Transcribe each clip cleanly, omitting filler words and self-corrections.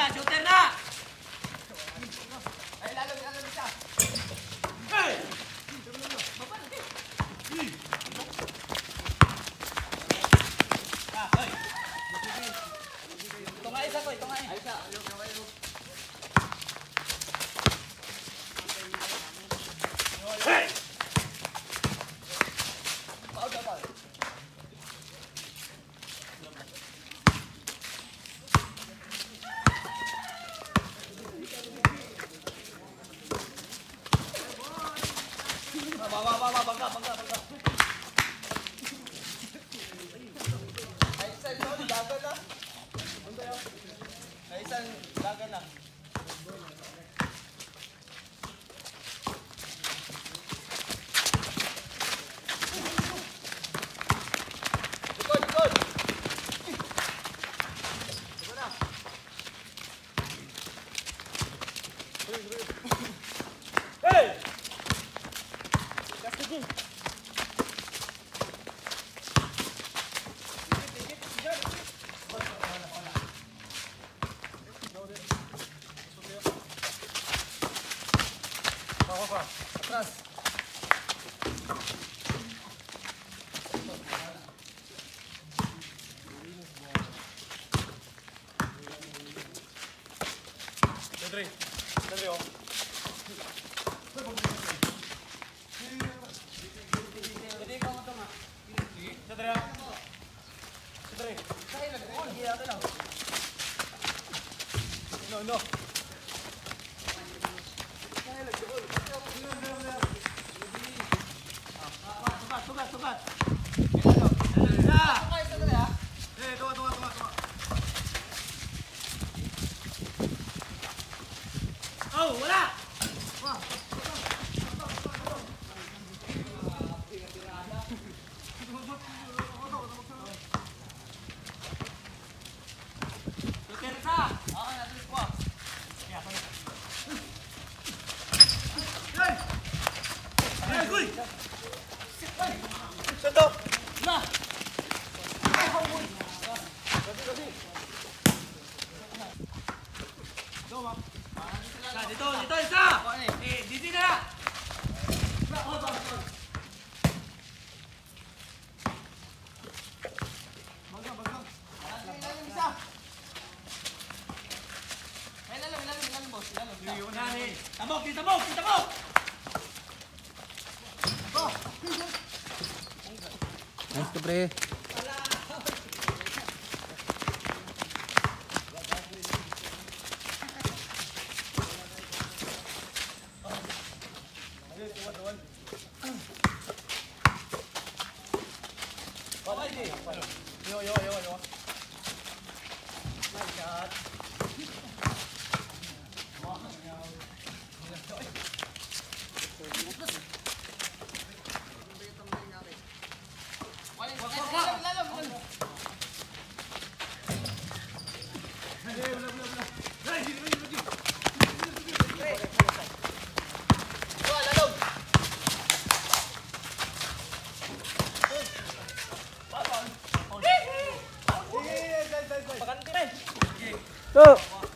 na, shooter na! Ay, lalo isa. Hey! Baba na, ito nga isa ko, ito nga eh. Isa. Hey! Bangga. Ay, isang dagan na. Ay, isang dagan na. Likod! Likod na. Hey! Atras. Dre, oh. Jadi kau ngomong apa? Dre. Saya lagi. Oh, dia ada lah. No. Sugat. Tunggu. Oh, wala. Dito isa. Di sini na. Bagang. Ilalim isa. Ilalim boss. Ilalim. Tabok. Nice to pre. Yo. My God. Tuh.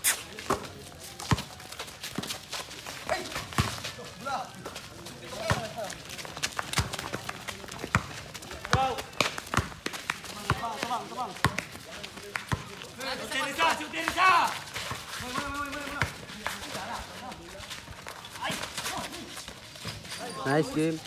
Utiliza. Nice game.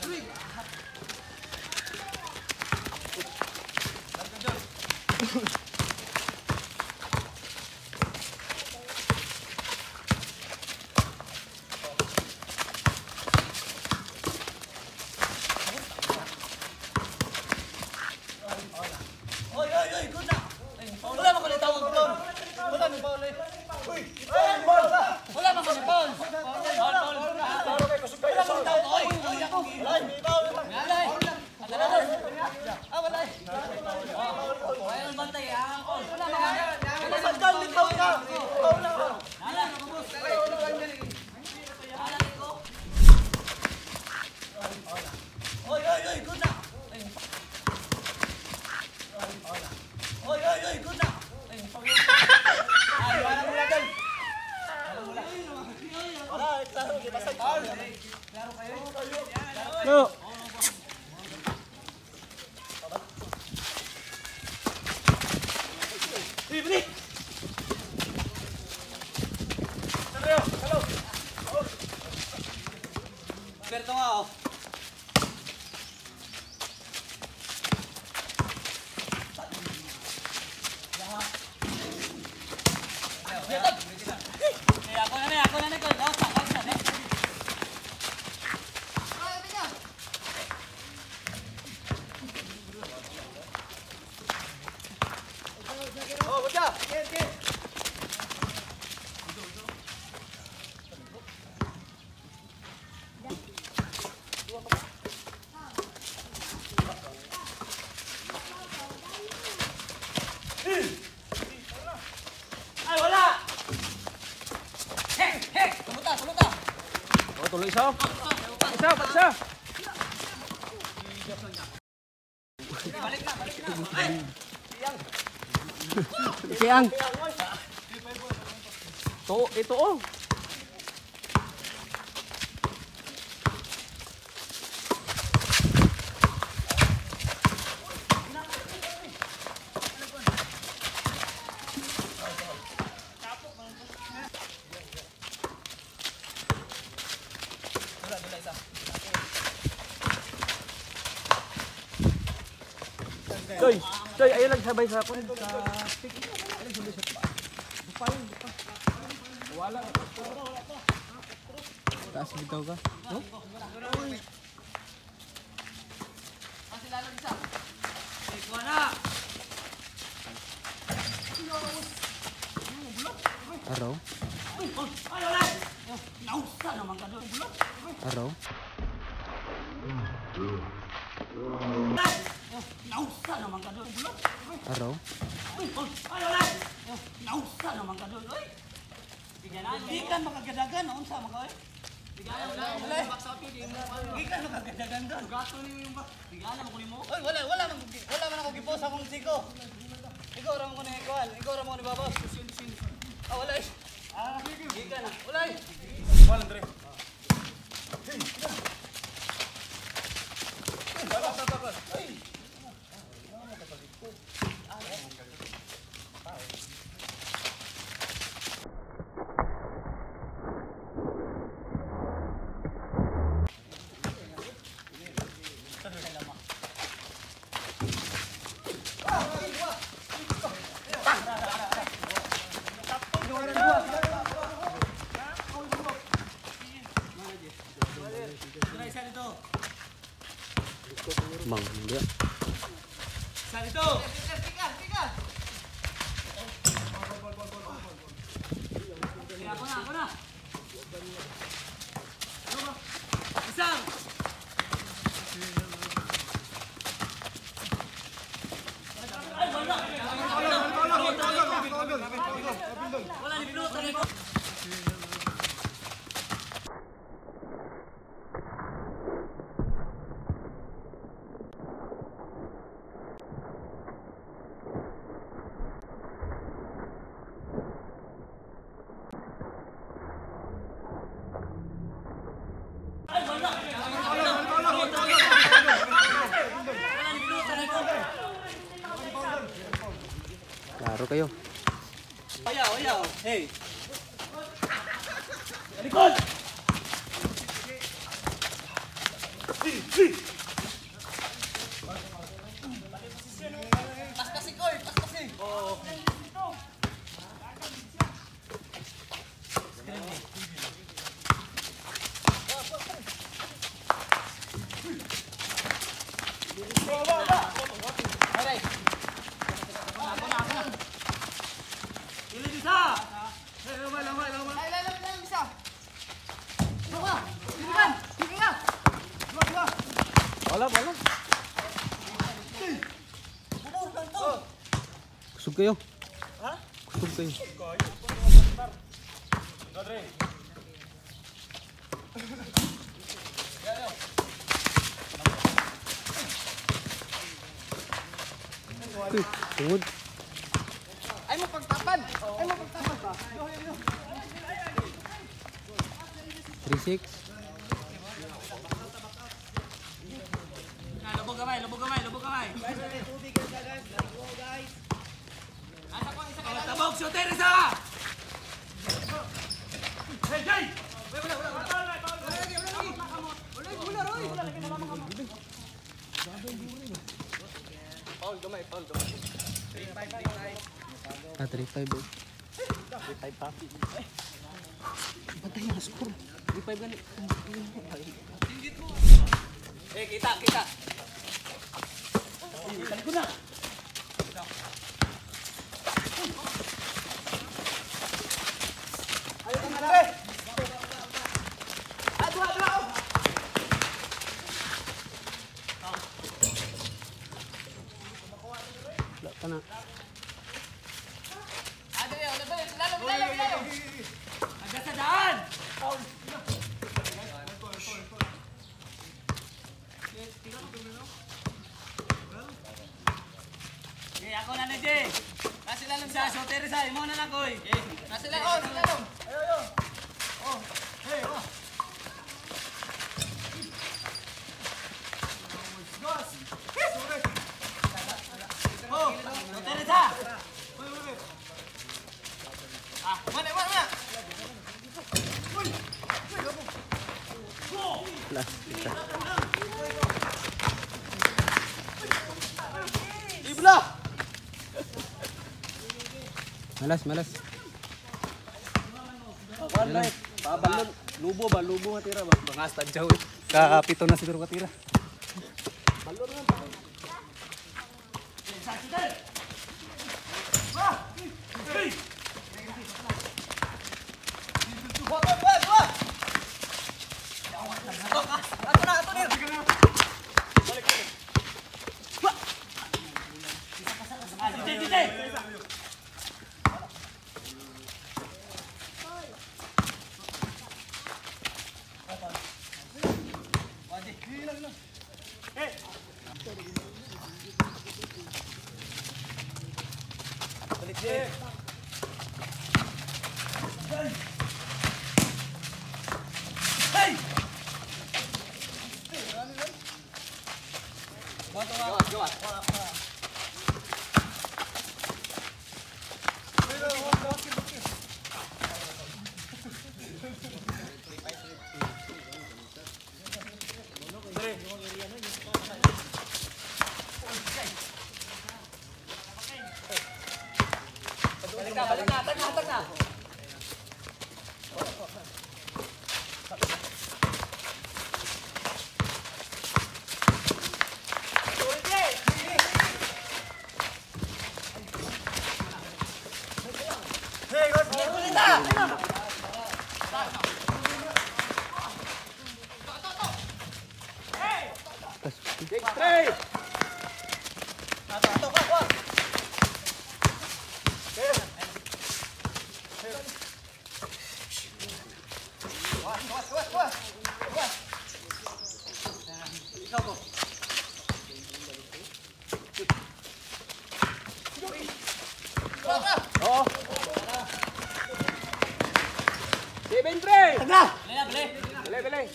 Oy, good na. Wala man ko ni tawag doon. Wala man Paul. Uy, wala man ko ni Paul. Paul. Wala man tawag. Oy, ako. Wala. Wala. Wala bantay ah. Wala man. Sandal ni Paul ka. Paul na. Wala na boss. Oy, good na. Oy, good na. Ay, wala mo lang. Ako na Nicole. Kausa. Oh, baca. Okey. Ay, wala! Hek! Tuluta! Oh, tuloy isa. Isa. Balik na! Siyang. Ito oh. Choy, ayun lang sabay sa kun sa stick. Ayun sabay sa pa. Wala. Taas bitaw ka. No? Kasi lalo isa. Kuha na! Araw. Ay, wala! Nausa naman ka doon. Araw. Nausa naman ka doon. Araw. Ay, wala! Nausa naman ka doon. Gikan makagadagan. Naunsa man ka, oy. Gikan makagadagan doon. Gato niyo yung bak. Bigala mo ko nimo. Oy, wala man ako gipost akong siko. Ikaw ra mo ko ni Ikuan. Ikaw ra mo ni Babos. Ah, wala eh. Gikan na. Wala eh. Wala, Andre. Isa dito. Mang, hindi. Isa dito. Ako na. Isang. Wala ni pinuto nito. Klaro kayo. Oya. Hey. Likod! Paskasi, Col! Paskasi! Oo. Aray! Ako na! Ilan isa! Ay, isa! Buka! Bukan! Bukan! Dua! Wala. Bubur lang to! Kusog kayo. Ha? Kusog kayo. Tungod. Ay mo pagtapad ba? 3-6. Lubog kamay. Tabog, shooter isa! Hey, Jay! Ah, 3-5 eh. 3-5 pa. Bantay ang score. 3-5 gani. Kita. Balik ko na. Ayo ka na rin. Dua. Wala ka na. Lalam. Agad sa daan. Okay, ako na Jay. Kasi lalam sa so Teresa, imo na lang koy. Kasi lalam. Ayo. Oh. Hey, oh. Oh, Teresa. Mana? Last. Ibla. Malas. Kuan ba? Pabalon. Lubo nga tira ba? Bangas tadyaw eh. Kapito na siguro ka tira. Balik na, tag na. Bele.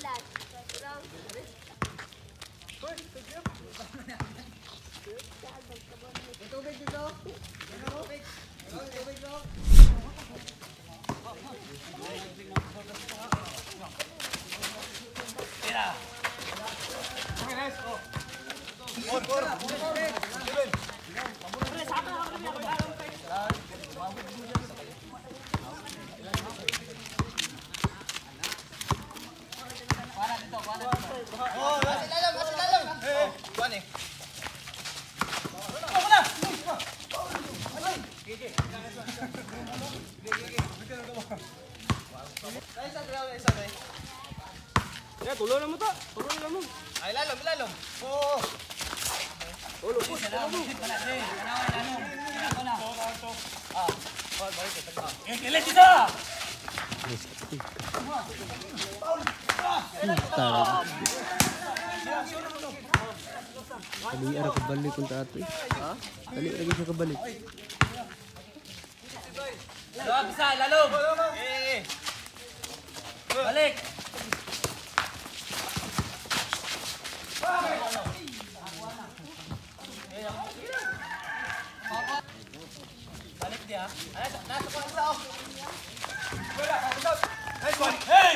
Ya, tulo na mo ta. Tulo na mo. Ay, lalom. Oo. Tulo po. Ilit isa! Kali ara kabalik kung tato. Ha? Kali lagi siya kabalik. Lalom, isa, lalom! Balik! Balik dia. Nasa ko ang sao. Nice one. Hey!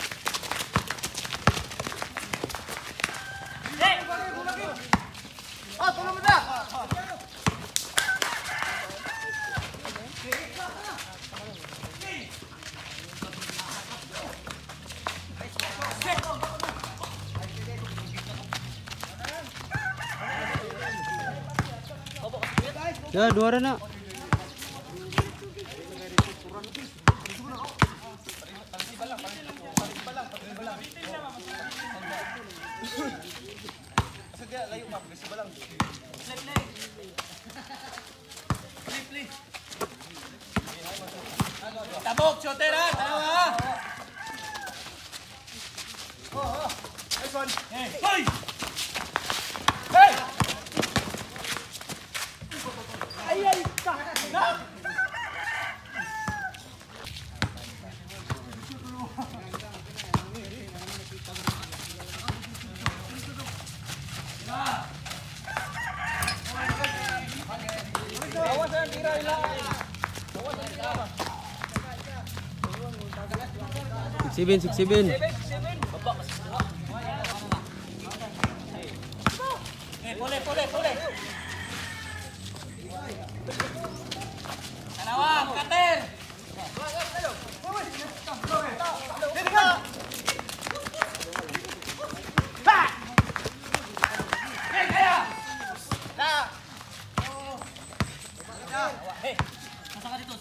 Hey! Oh, tulong mo na! Ya, dua na. Tabok, shooter ha! Dalawa ha! Nice one! Hey! Hey! Ay! Na! Sibin. Pule. Dalawa, kater! Saka dito.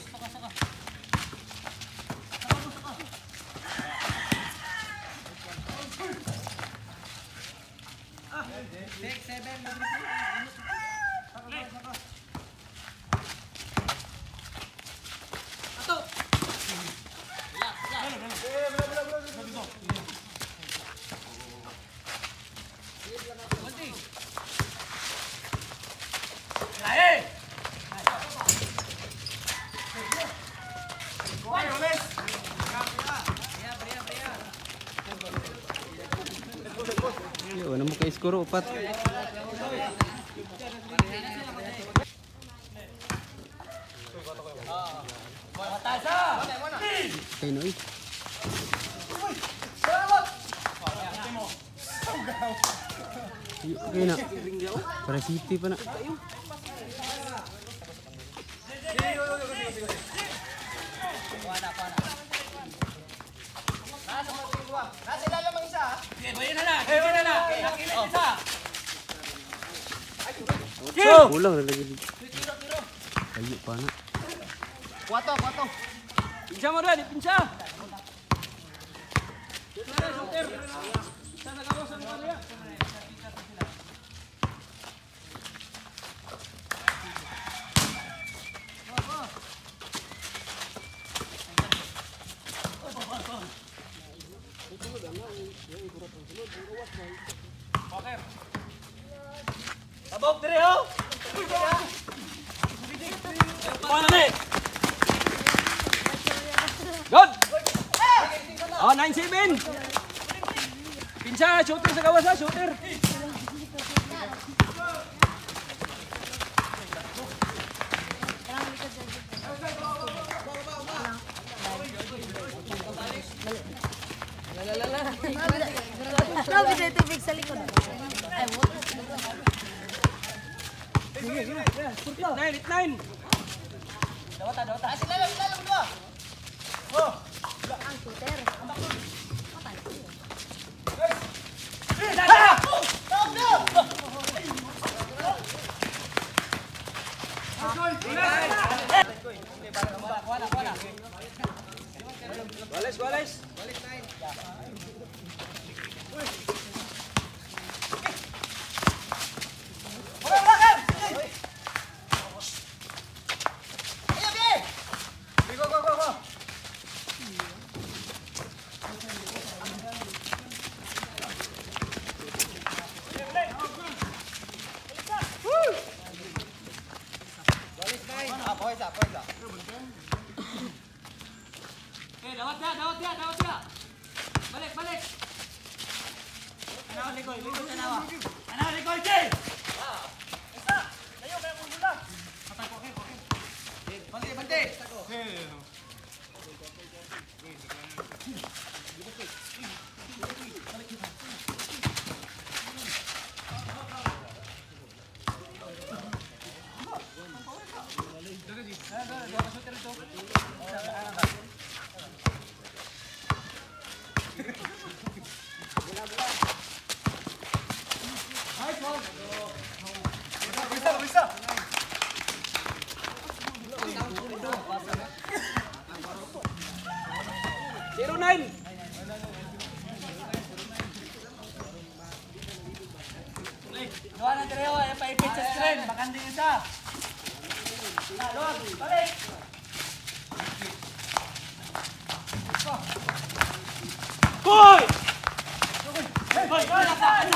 Ya, wala mo kay skoro upat. Kay noy. Okay na. Para city pa na. Nasa ilalim ang isa ha? Okay, bayan na. Nakilit isa. Kulang na lagi. Ayo pa na. Kuwato. Pinsa mo rin, pinsa. Tabok dire ho. Paano ni? Good! Oh, 9-7. Pinsa, shooter sa gawas ha, shooter. No, bisa tubig sa likod. Ay, what? 9. Dawata. Ilalim dua. Oh. Ang shooter. Bales. Dawat dia. Balik. Anaw Ligoy, anaw. Anaw Ligoy, Jay. Isa. Layo kaya mong bola. Patay ko, okay. Bante. Bisa. 09. Luha ng Tereo, ay paipit sa screen. Bakandi isa. Luha, balik. Koy! Hoy, lasa.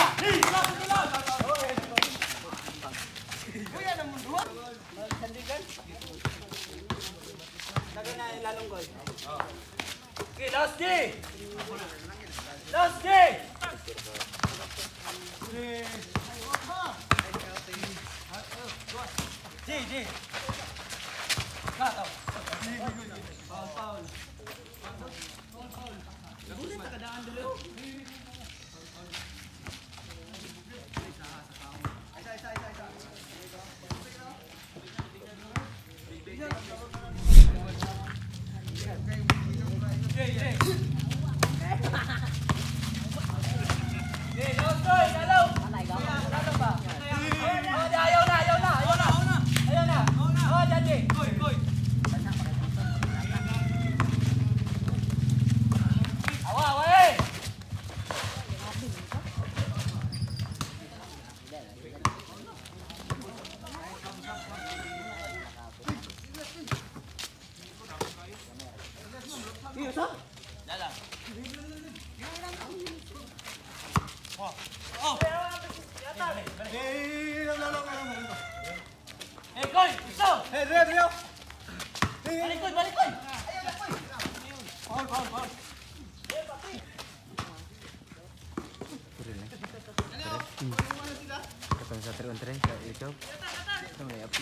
Okay, last G. Last G. G. Kato. Foul. Koy, gusto! Balik, Koy! Foul. Katong sa 3-on-3 sa YouTube. Ito may upload.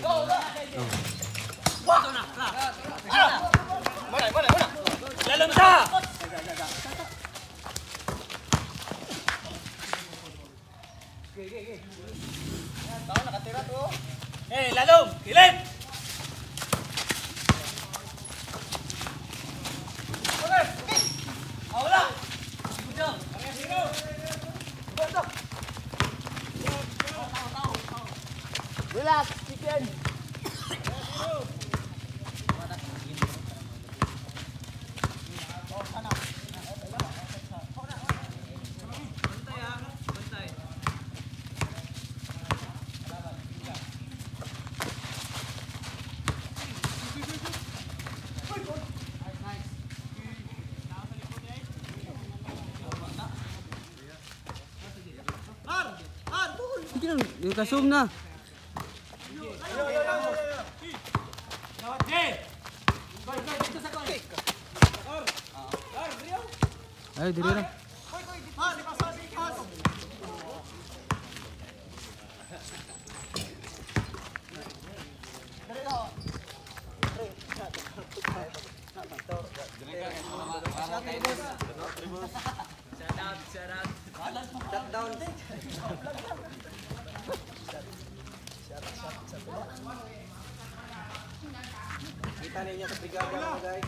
Mana. Dalam sa! Lalong! Kilip! Wala! Relax, chicken. Yung kasum na. Ay, diri na. Kita ninyo sa brigada mga guys.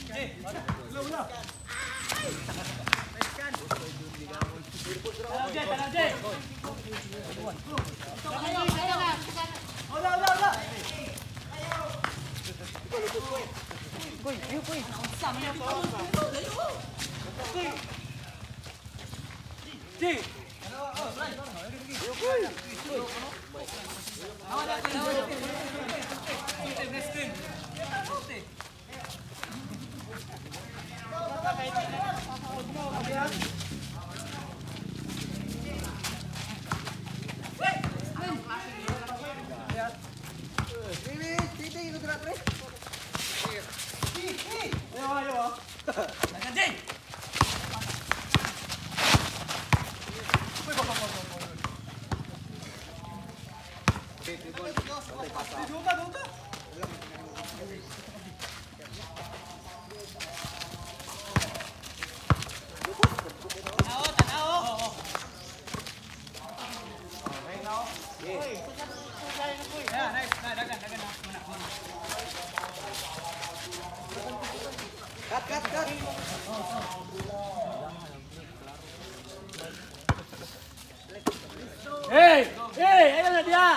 Hey, ayo na dia.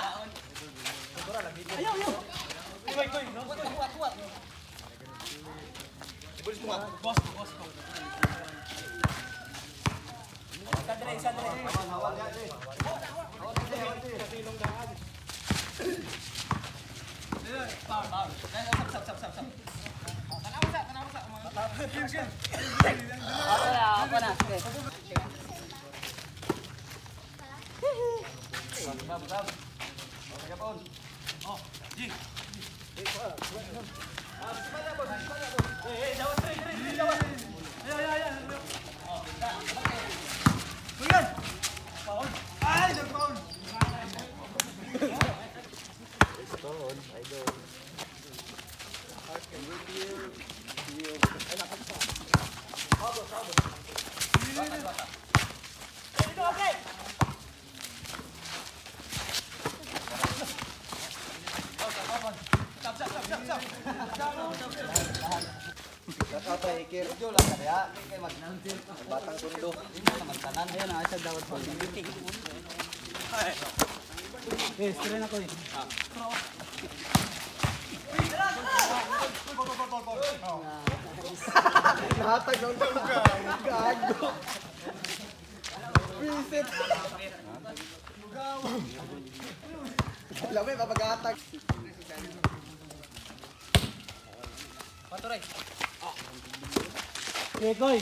Ayo. Apa na? Eh, try na ko eh. Nahatag ng gago. Visit. Lamay, papag-atag. Patuloy. Okay, Koy.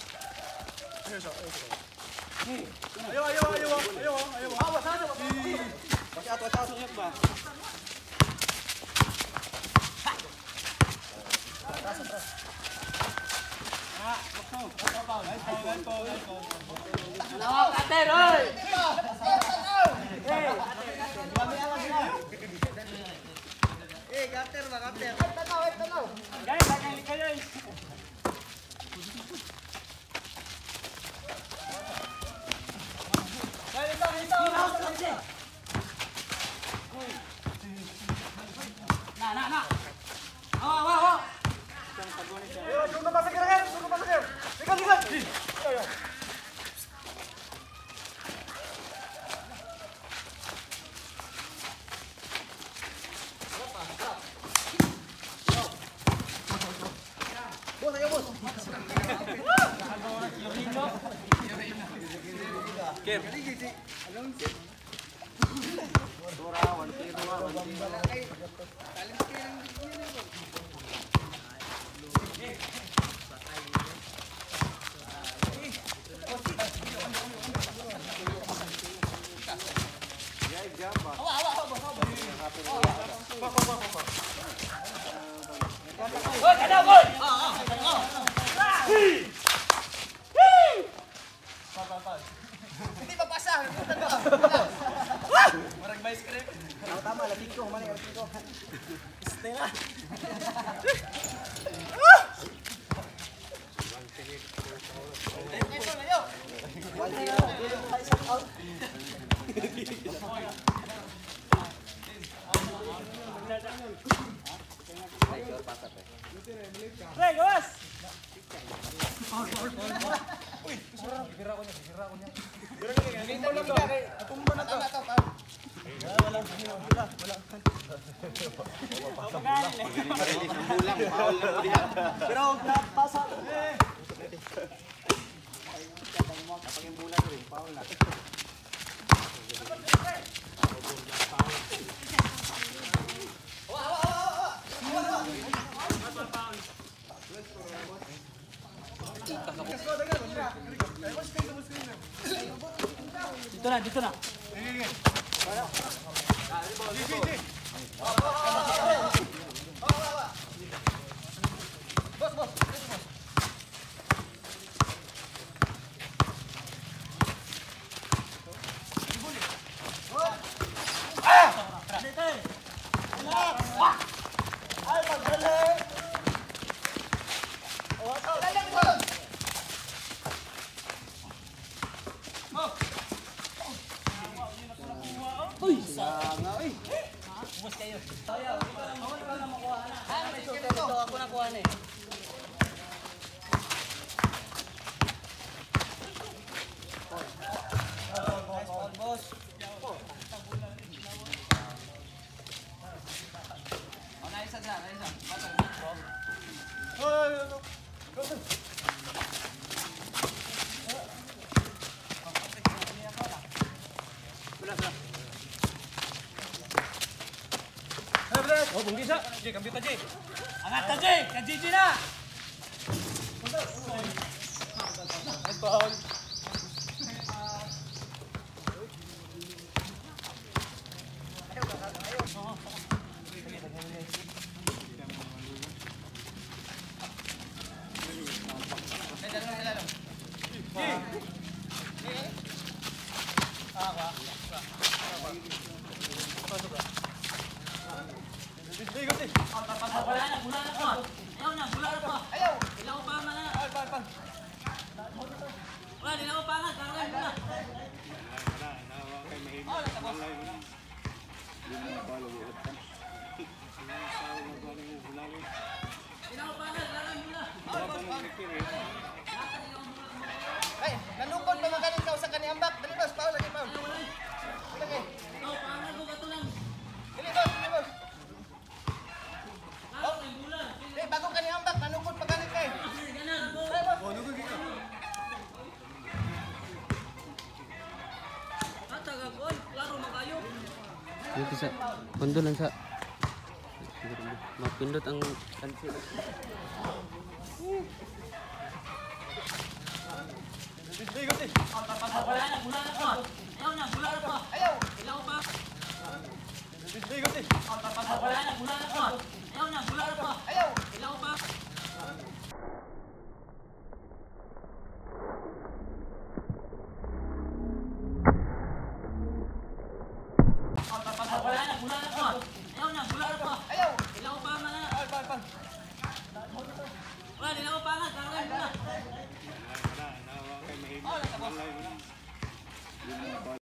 Nawak ater, oy. Oy, kada boy. Hindi mapasa. Marag may script. Tama, lapit ko. Mali, lapit ko. Stella. Pre, gawas! Pero napasa. Dito na, dito na. Bus kayo. Ako nakuha na eh. Oh, bungki siya. Ji, kambit na Ji. Angat na Ji, ka Gigi na. Ay, nalungkot pa magaling ka sa kaniambak. Dali boss, Paul lagi Paul. Lagi. Dili boss, dili boss. Eh, bago kaniambak, nalungkot pa galing kay. Oh, nugod dito. Dito sa kondo lang sa mapindot ang kansi. Ayaw.